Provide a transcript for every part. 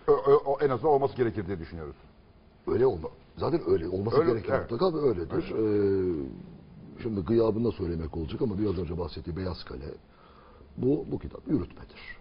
O en azından olması gerekir diye düşünüyoruz. Öyle olma. Zaten öyle olması Öyle, gereken evet. mutlaka ve öyledir. Şimdi gıyabında söylemek olacak ama biraz önce bahsettiği Beyaz Kale bu kitap yürütmedir.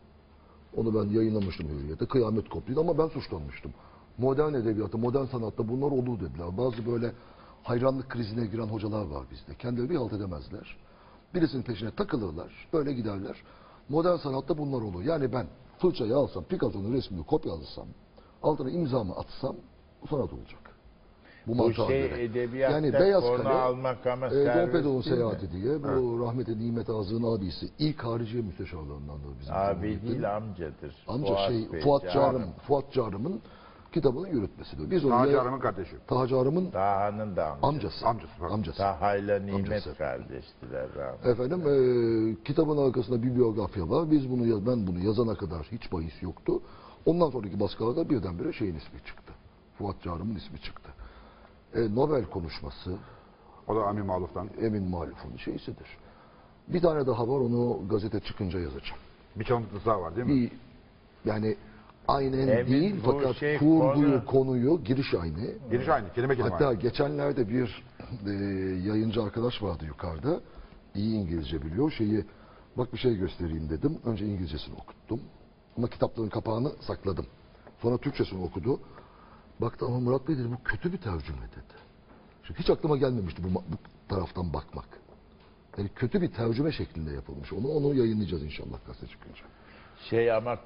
Onu ben yayınlamıştım Hürriyet'te. Kıyamet koptuydu ama ben suçlanmıştım. Modern edebiyatta, modern sanatta bunlar olur dediler. Bazı böyle hayranlık krizine giren hocalar var bizde. Kendileri bir halt edemezler. Birisinin peşine takılırlar. Böyle giderler. Modern sanatta bunlar olur. Yani ben fırçayı alsam, Picasso'nun resmini kopyalasam, altına imzamı atsam bu sanat olacak. Bu mantığa göre. Edebiyatta Yani Beyaz konu Kale, almak ama Dom Pedro'nun değil mi? seyahati diye bu rahmetli Nimet Ağzı'nın abisi ilk hariciye müsteşarlarındandır bizim. Abi Cumhuriyet'in. değil amcadır. Amca Bey, Fuat Çağrım'ın kitabının yürütmesidir. Biz Taci onu Hanım'ın kardeşi. Taci Hanım'ın Taha'nın da amcası. Pardon. Amcası. Taha'yla Nimet Amcası. kardeştiler. Rahmetli. Efendim kitabın arkasında bibliografya var. Ben bunu yazana kadar hiç bahis yoktu. Ondan sonraki baskılarda birdenbire şeyin ismi çıktı. Fuat Çağrım'ın ismi çıktı. Nobel konuşması O da Amin Maluf'tan. Emin Maluf'un şeysidir. Bir tane daha var, onu gazete çıkınca yazacağım. Bir çalıntısı daha var değil mi? Yani aynen Emin, değil bu fakat şey kurduğu konuyu giriş aynı. Giriş aynı. Kelime Hatta aynı. geçenlerde bir yayıncı arkadaş vardı yukarıda. İyi İngilizce biliyor. Bak bir şey göstereyim dedim. Önce İngilizcesini okuttum. Ama kitapların kapağını sakladım. Sonra Türkçesini okudu. Baktı ama Murat Bey dedi bu kötü bir tercüme dedi. Şimdi hiç aklıma gelmemişti bu taraftan bakmak. Yani kötü bir tercüme şeklinde yapılmış. Onu yayınlayacağız inşallah gazete çıkınca. Ama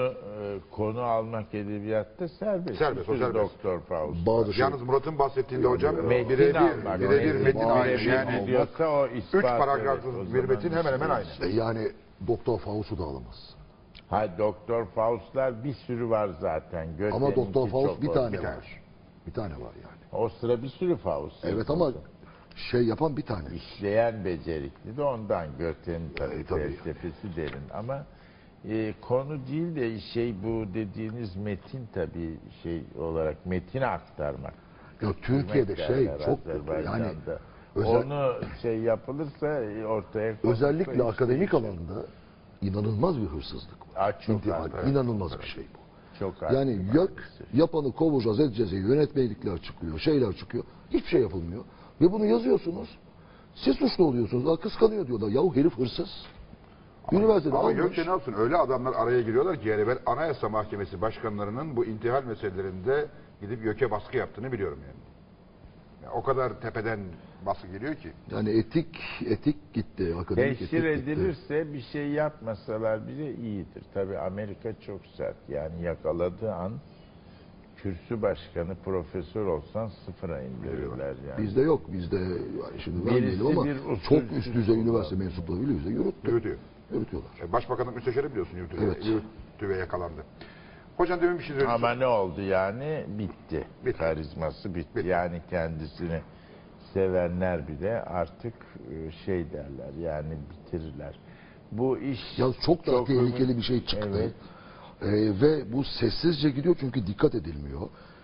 konu almak edebiyatta serbest. Serbest, o Bir sürü serbest. Doktor Faust. Bazı Yalnız Murat'ın bahsettiğinde hocam Metin almak. birebir metin aynı. Birebir Yani diyorsa o ispat. 3 paragraflı evet, o bir zaman metin hemen hemen aynı. yani Doktor Faust'u da alamaz. Doktor Faust'lar bir sürü var zaten. Ama Goethe'ninki Doktor Faust çok bir tane Bir tane. var. Bir tane var yani. O sıra bir sürü Faust. Evet ama yapan bir tane. İşleyen becerikli de ondan. Goethe'nin tabii tabii. felsefesi derin ama konu değil de bu dediğiniz metin tabii olarak metini aktarmak. Ya Türkiye'de derler çok kötü. Yani Azerbaycan'da. özel- Onu yapılırsa ortaya özellikle konulsa akademik alanda inanılmaz bir hırsızlık var. çok İntimal, artık. inanılmaz bir şey bu. çok Yani artık yok maalesef. yapanı kovacağız edeceğiz, yönetmelikler çıkıyor, şeyler çıkıyor. Hiçbir şey yapılmıyor. Ve bunu yazıyorsunuz. Siz suçlu oluyorsunuz. Kıskanıyor diyorlar. Yahu herif hırsız. Üniversitede Ama almış. yok ne yapsın öyle adamlar araya giriyorlar ki yani ben Anayasa Mahkemesi başkanlarının bu intihal meselelerinde gidip YÖK'e baskı yaptığını biliyorum yani. Yani o kadar tepeden baskı geliyor ki. Yani etik gitti. Akademik Teşhir etik gitti. edilirse bir şey yapmasalar bile iyidir. Tabii Amerika çok sert. Yani yakaladığı an kürsü başkanı profesör olsan sıfıra indirirler yani. Bizde yok. Bizde yani şimdi Birisi vermeyelim ama bir çok usulsüz üst düzey kullanıyor. üniversite mensupları bile bize Yürütüyor. yürütüyorlar. Başbakanlık müsteşarı biliyorsun yürütü, Evet. yürütü ve yakalandı. Hocam demin bir şey söyledin. Ama ne oldu yani? Bitti. Bitti. Karizması bitti. Bitti. Yani kendisini sevenler bile artık derler yani bitirirler. Bu iş Ya çok daha tehlikeli ümit- bir şey çıktı. Evet. Ve bu sessizce gidiyor çünkü dikkat edilmiyor.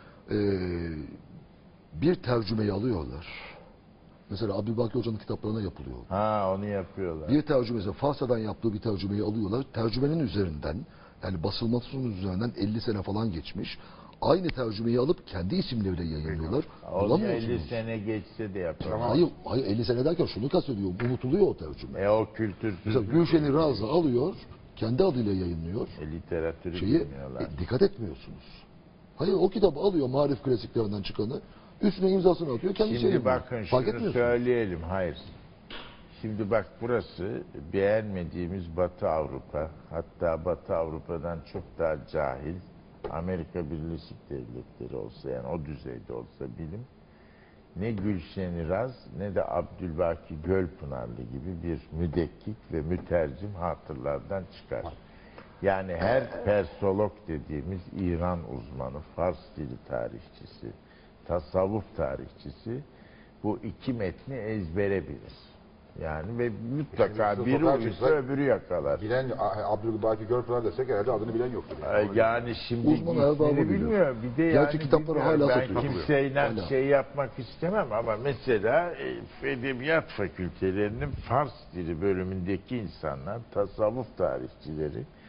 Bir tercümeyi alıyorlar. Mesela Abdülbaki Hoca'nın kitaplarına yapılıyor. Onu yapıyorlar. Bir tercümesi Farsçadan yaptığı bir tercümeyi alıyorlar. Tercümenin üzerinden yani basılmasının üzerinden 50 sene falan geçmiş. Aynı tercümeyi alıp kendi isimleriyle yayınlıyorlar. Onu 50 Bulamıyorsunuz. sene geçse de yapamaz. Hayır 50 sene derken şunu kastediyor. Unutuluyor o tercüme. O kültürsüz. Mesela Gülşen'i Razı alıyor. Kendi adıyla yayınlıyor. Literatürü Şeyi bilmiyorlar. dikkat etmiyorsunuz. Hayır o kitabı alıyor marif klasiklerinden çıkanı. Üstüne imzasını atıyor. Kendisi Şimdi yayınlıyor. bakın Fark şunu etmiyorsunuz. söyleyelim. Hayır. Şimdi bak burası beğenmediğimiz Batı Avrupa. Hatta Batı Avrupa'dan çok daha cahil. Amerika Birleşik Devletleri olsa yani o düzeyde olsa bilim. Ne Gülşen İraz ne de Abdülbaki Gölpınarlı gibi bir müdekkik ve mütercim hatırlardan çıkar. Yani her persolog dediğimiz İran uzmanı, Fars dili tarihçisi, tasavvuf tarihçisi bu iki metni ezbere bilir. Yani ve mutlaka Şimdi biri sokağa uyursa çıksak, öbürü yakalar. Bilen Abdülbaki Gölpınar desek herhalde adını bilen yoktur. Yani şimdi Uzman erbabı ismini bilir. bilmiyor. Bir de Gerçi yani kitapları bilmiyorum. hala ben satılıyor. kimseyle Hala. yapmak istemem ama mesela edebiyat fakültelerinin Fars dili bölümündeki insanlar, tasavvuf tarihçileri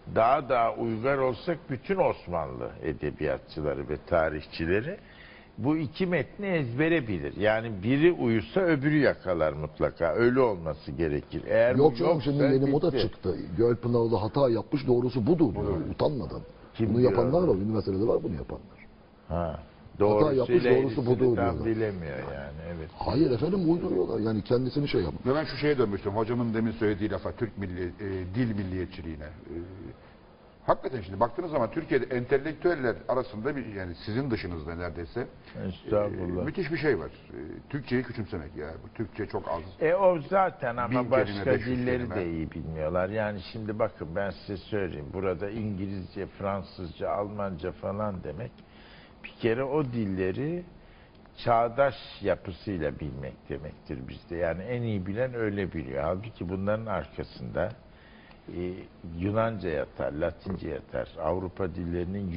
daha uygar olsak bütün Osmanlı edebiyatçıları ve tarihçileri bu iki metni ezbere bilir. Yani biri uyusa öbürü yakalar mutlaka. Öyle olması gerekir. Eğer Yok bu canım, yoksa şimdi yeni moda bitti. çıktı. Gölpınar'da hata yapmış, doğrusu budur diyor, utanmadan. Kim Bunu diyor yapanlar onu? var, üniversitede var bunu yapanlar. Ha. yapmış, Doğrusuyla doğrusu budur eğrisini tam diyorlar. bilemiyor yani. Evet. Hayır efendim, uyduruyorlar. Yani kendisini şey yapmış. Ve ben şu şeye dönmüştüm. Hocamın demin söylediği lafa, dil milliyetçiliğine. Hakikaten şimdi baktığınız zaman Türkiye'de entelektüeller arasında bir, yani sizin dışınızda neredeyse Estağfurullah. müthiş bir şey var. Türkçeyi küçümsemek ya. Bu Türkçe çok az. O zaten ama 1000 kelime, başka 500 dilleri kelime. de iyi bilmiyorlar. Yani şimdi bakın ben size söyleyeyim. Burada İngilizce, Fransızca, Almanca falan demek bir kere o dilleri çağdaş yapısıyla bilmek demektir bizde. Yani en iyi bilen öyle biliyor. Halbuki bunların arkasında Yunanca yatar, Latince yatar. Avrupa dillerinin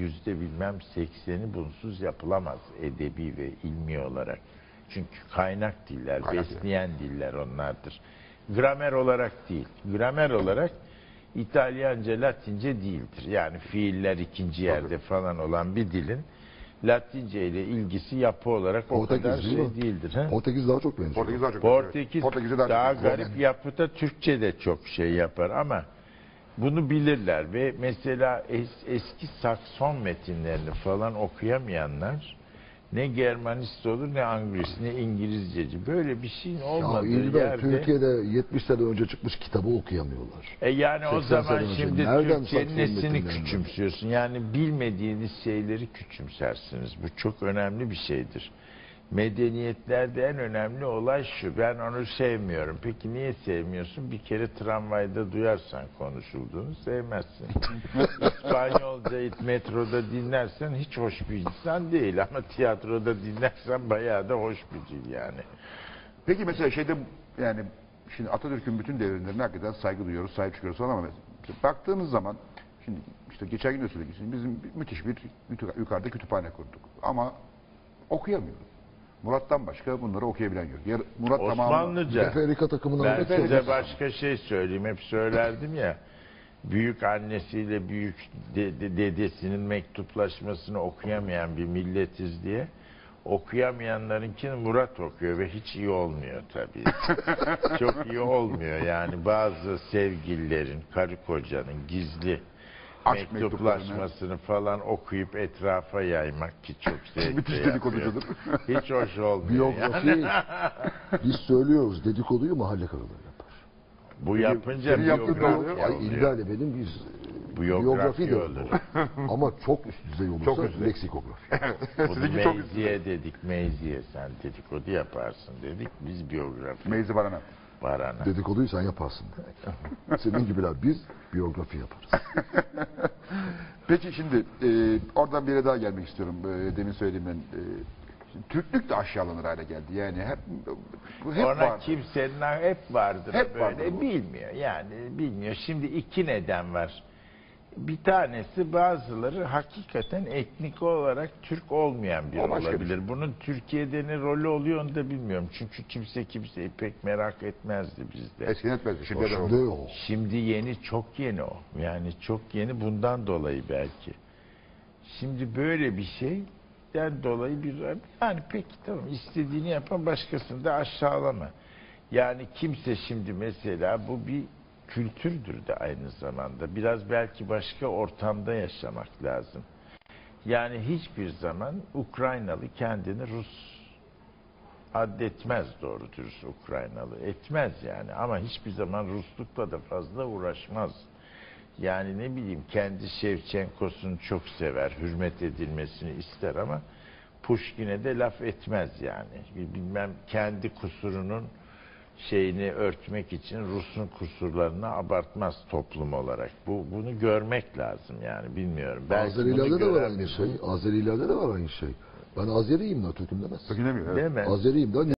%80'i bunsuz yapılamaz edebi ve ilmi olarak. Çünkü kaynak diller, besleyen diller onlardır. Gramer olarak değil. Gramer olarak İtalyanca, Latince değildir. Yani fiiller ikinci yerde falan olan bir dilin Latince ile ilgisi yapı olarak o Portekiz kadar değil şey mi? değildir. He? Portekiz daha çok benziyor. Portekiz daha çok. Portekiz daha daha çok. garip yapıda, Türkçe de çok şey yapar ama bunu bilirler ve mesela eski Sakson metinlerini falan okuyamayanlar ne Germanist olur ne Anglist ne İngilizceci, böyle bir şeyin Ya olmadığı İlber, yerde Türkiye'de 70 sene önce çıkmış kitabı okuyamıyorlar. yani o 80 zaman sene önce şimdi nereden Türkçenin Sakson nesini metinlerinden? küçümsüyorsun? Yani bilmediğiniz şeyleri küçümsersiniz. Bu çok önemli bir şeydir. Medeniyetlerde en önemli olay şu: ben onu sevmiyorum. Peki niye sevmiyorsun? Bir kere tramvayda duyarsan konuşulduğunu sevmezsin. İspanyolcayı metroda dinlersen hiç hoş bir insan değil, ama tiyatroda dinlersen bayağı da hoş bir dil yani. Peki mesela şeyde, yani şimdi Atatürk'ün bütün devrimlerine hakikaten saygı duyuyoruz, sahip çıkıyoruz falan, ama mesela baktığınız zaman şimdi işte geçen gün de söyledik, şimdi bizim müthiş bir yukarıda kütüphane kurduk ama okuyamıyoruz. Murat'tan başka bunları okuyabilen yok. Murat Osmanlıca. Teferrika takımına Ben almak size zorundasın. başka şey söyleyeyim. Hep söylerdim ya. Büyük annesiyle büyük dedesinin mektuplaşmasını okuyamayan bir milletiz diye. Okuyamayanlarınkini Murat okuyor ve hiç iyi olmuyor tabii. Çok iyi olmuyor yani. Bazı sevgililerin, karı kocanın gizli Aşk mektuplaşmasını falan okuyup etrafa yaymak ki çok zevkli müthiş yapıyor. dedikoducudur. Hiç hoş olmuyor. Biyografi, biz söylüyoruz, dedikoduyu mahalle karıları yapar. Bu yapınca senin yaptığın ne oluyor? biyografi Ay oluyor. İlber'le benim biz Biyografi de olur. Ama çok üst düzey olursa Çok üst düzey. leksikografi. Bunu Sizinki çok üstüne. meyziye dedik, meyziye sen dedikodu yaparsın dedik, biz biyografi. Meyzi Baran'a. Barana. Dedikoduyu sen yaparsın demek. Senin gibiler biz biyografi yaparız. Peki şimdi oradan bir yere daha gelmek istiyorum. Demin söylediğimden. Şimdi Türklük de aşağılanır hale geldi. Yani bu hep Ona vardı. kimsenin hep vardır Hep böyle, vardır bu. bilmiyor yani, bilmiyor. Şimdi iki neden var. Bir tanesi, bazıları hakikaten etnik olarak Türk olmayan biri O başka bir olabilir. Bunun Türkiye'de ne rolü oluyor onu da bilmiyorum. Çünkü kimseyi pek merak etmezdi bizde. Eskiden etmezdi. Şimdi de Şimdi oldu. o. Şimdi yeni, çok yeni o. Yani çok yeni, bundan dolayı belki. Şimdi böyle bir şeyden dolayı yani peki tamam, istediğini yapan, başkasını da aşağılama. Yani kimse şimdi mesela, bu bir kültürdür de aynı zamanda. Biraz belki başka ortamda yaşamak lazım. Yani hiçbir zaman Ukraynalı kendini Rus addetmez, doğru dürüst Ukraynalı. Etmez yani, ama hiçbir zaman Ruslukla da fazla uğraşmaz. Yani ne bileyim, kendi Şevçenkos'unu çok sever, hürmet edilmesini ister ama Pushkin'e de laf etmez yani. Bilmem, kendi kusurunun şeyini örtmek için Rus'un kusurlarını abartmaz toplum olarak. Bunu görmek lazım yani, bilmiyorum. Belki bunu Azerilerde de var gören aynı bir- şey. Azerilerde de var aynı şey. Ben Azeriyim de Türk'üm demez. Sökünemiyor. Evet. Değil mi? Azeriyim de